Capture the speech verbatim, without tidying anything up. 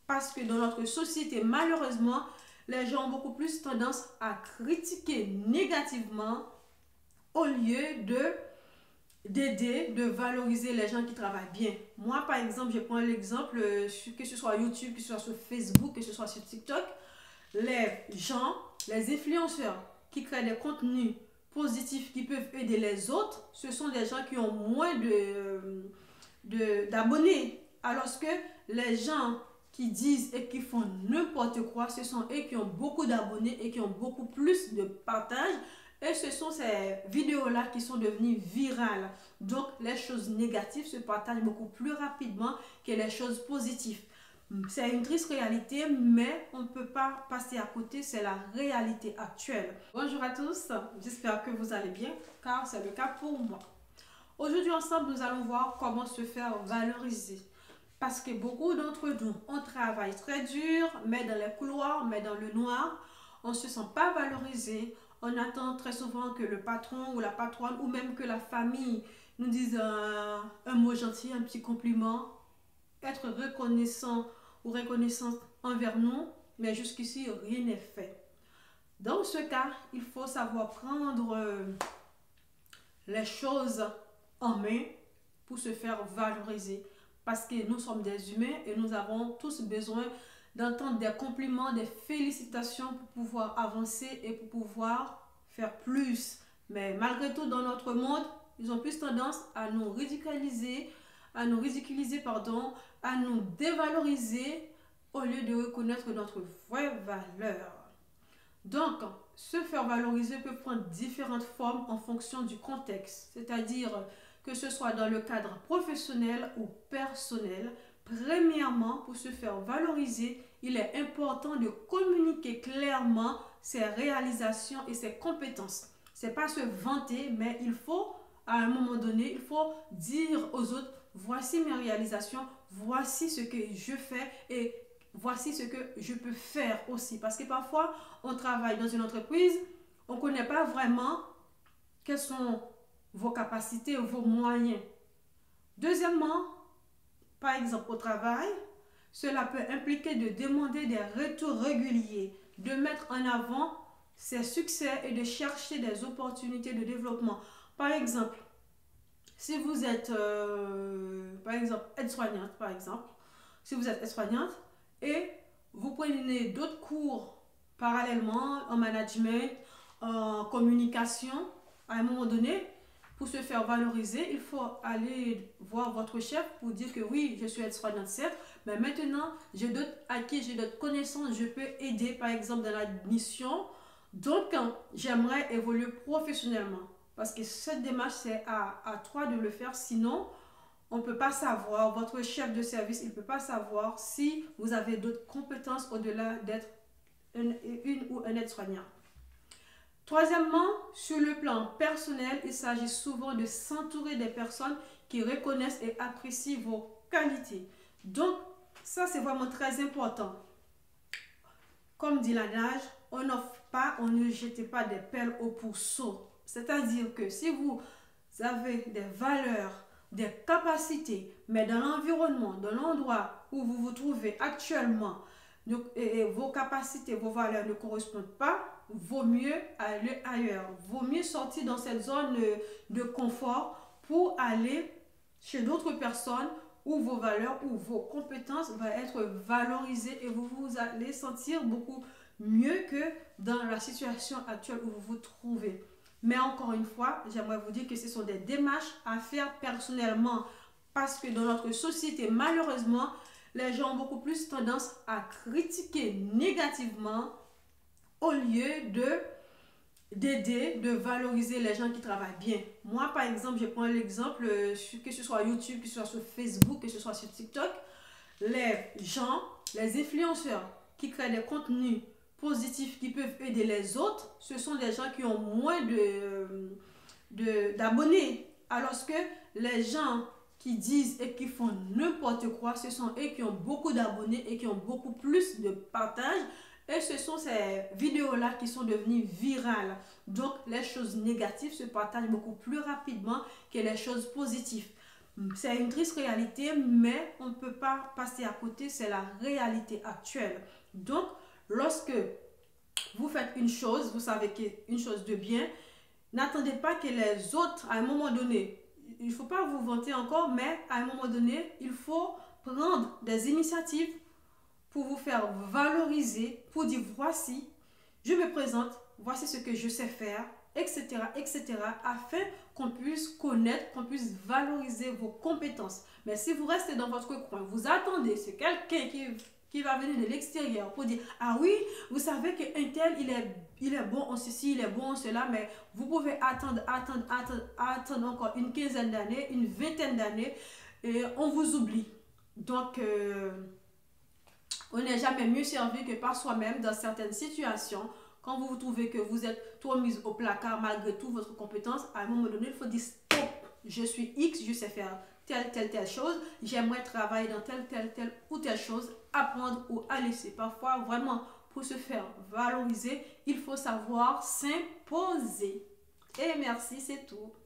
Parce que dans notre société, malheureusement, les gens ont beaucoup plus tendance à critiquer négativement au lieu de d'aider, de valoriser les gens qui travaillent bien. Moi, par exemple, je prends l'exemple, euh, que ce soit YouTube, que ce soit sur Facebook, que ce soit sur TikTok, les gens, les influenceurs qui créent des contenus positifs qui peuvent aider les autres, ce sont des gens qui ont moins de, de, d'abonnés. Alors que les gens qui disent et qui font n'importe quoi, ce sont eux qui ont beaucoup d'abonnés et qui ont beaucoup plus de partage. Et ce sont ces vidéos-là qui sont devenues virales. Donc, les choses négatives se partagent beaucoup plus rapidement que les choses positives. C'est une triste réalité, mais on ne peut pas passer à côté, c'est la réalité actuelle. Bonjour à tous, j'espère que vous allez bien, car c'est le cas pour moi. Aujourd'hui, ensemble, nous allons voir comment se faire valoriser. Parce que beaucoup d'entre nous, on travaille très dur, mais dans les couloirs, mais dans le noir, on ne se sent pas valorisé. On attend très souvent que le patron ou la patronne ou même que la famille nous dise un, un mot gentil, un petit compliment, être reconnaissant ou reconnaissante envers nous, mais jusqu'ici, rien n'est fait. Dans ce cas, il faut savoir prendre les choses en main pour se faire valoriser. Parce que nous sommes des humains et nous avons tous besoin d'entendre des compliments, des félicitations pour pouvoir avancer et pour pouvoir faire plus. Mais malgré tout, dans notre monde, ils ont plus tendance à nous ridiculiser, à nous ridiculiser, pardon, à nous dévaloriser au lieu de reconnaître notre vraie valeur. Donc, se faire valoriser peut prendre différentes formes en fonction du contexte, c'est-à-dire que ce soit dans le cadre professionnel ou personnel. Premièrement, pour se faire valoriser, il est important de communiquer clairement ses réalisations et ses compétences. Ce n'est pas se vanter, mais il faut, à un moment donné, il faut dire aux autres, voici mes réalisations, voici ce que je fais et voici ce que je peux faire aussi. Parce que parfois, on travaille dans une entreprise, on ne connaît pas vraiment quels sont vos capacités, vos moyens. Deuxièmement, par exemple au travail, cela peut impliquer de demander des retours réguliers, de mettre en avant ses succès et de chercher des opportunités de développement. Par exemple, si vous êtes, euh, par exemple, aide-soignante, par exemple, si vous êtes aide-soignante et vous prenez d'autres cours parallèlement en management, en communication, à un moment donné, pour se faire valoriser, il faut aller voir votre chef pour dire que oui, je suis aide-soignante, certes, mais maintenant, j'ai d'autres acquis, j'ai d'autres connaissances, je peux aider, par exemple, dans la mission. Donc, j'aimerais évoluer professionnellement. Parce que cette démarche, c'est à, à toi de le faire. Sinon, on ne peut pas savoir, votre chef de service, il ne peut pas savoir si vous avez d'autres compétences au-delà d'être une, une ou un aide-soignant. Troisièmement, sur le plan personnel, il s'agit souvent de s'entourer des personnes qui reconnaissent et apprécient vos qualités. Donc, ça, c'est vraiment très important. Comme dit l'adage, on n'offre pas, on ne jette pas des perles au pourceau. C'est-à-dire que si vous avez des valeurs, des capacités, mais dans l'environnement, dans l'endroit où vous vous trouvez actuellement, et vos capacités, vos valeurs ne correspondent pas, vaut mieux aller ailleurs. Vaut mieux sortir dans cette zone de confort pour aller chez d'autres personnes où vos valeurs, où vos compétences vont être valorisées et vous vous allez sentir beaucoup mieux que dans la situation actuelle où vous vous trouvez. Mais encore une fois, j'aimerais vous dire que ce sont des démarches à faire personnellement parce que dans notre société, malheureusement, les gens ont beaucoup plus tendance à critiquer négativement au lieu de d'aider, de valoriser les gens qui travaillent bien. Moi, par exemple, je prends l'exemple, que ce soit YouTube, que ce soit sur Facebook, que ce soit sur TikTok, les gens, les influenceurs qui créent des contenus positifs qui peuvent aider les autres, ce sont des gens qui ont moins de, de, d'abonnés. Alors que les gens qui disent et qui font n'importe quoi, ce sont eux qui ont beaucoup d'abonnés et qui ont beaucoup plus de partage. Et ce sont ces vidéos-là qui sont devenues virales. Donc, les choses négatives se partagent beaucoup plus rapidement que les choses positives. C'est une triste réalité, mais on ne peut pas passer à côté, c'est la réalité actuelle. Donc, lorsque vous faites une chose, vous savez qu'une chose de bien, n'attendez pas que les autres, à un moment donné, il ne faut pas vous vanter encore, mais à un moment donné, il faut prendre des initiatives pour vous faire valoriser, pour dire voici, je me présente, voici ce que je sais faire, et cetera, et cetera, afin qu'on puisse connaître, qu'on puisse valoriser vos compétences. Mais si vous restez dans votre coin, vous attendez, c'est quelqu'un qui, qui va venir de l'extérieur pour dire, ah oui, vous savez qu'un tel, il est, il est bon en ceci, il est bon en cela, mais vous pouvez attendre, attendre, attendre, attendre encore une quinzaine d'années, une vingtaine d'années, et on vous oublie. Donc, euh, on n'est jamais mieux servi que par soi-même dans certaines situations. Quand vous vous trouvez que vous êtes trop mis au placard malgré toute votre compétence, à un moment donné, il faut dire stop, je suis X, je sais faire telle, telle, telle chose, j'aimerais travailler dans telle, telle, telle ou telle chose, apprendre ou à laisser. Parfois, vraiment, pour se faire valoriser, il faut savoir s'imposer. Et merci, c'est tout.